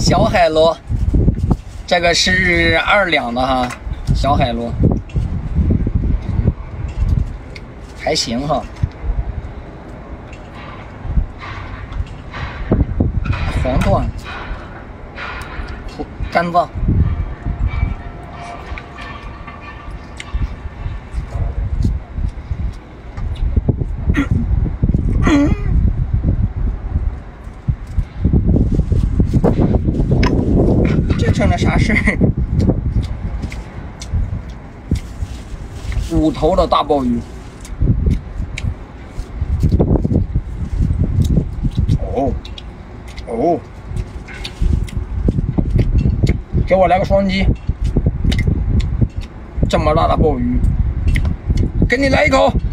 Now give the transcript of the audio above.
小海螺，这个是2两的哈，小海螺，还行哈。黄段，干子。 这成了啥事儿？5头的大鲍鱼。哦，给我来个双击。这么大的鲍鱼，给你来一口。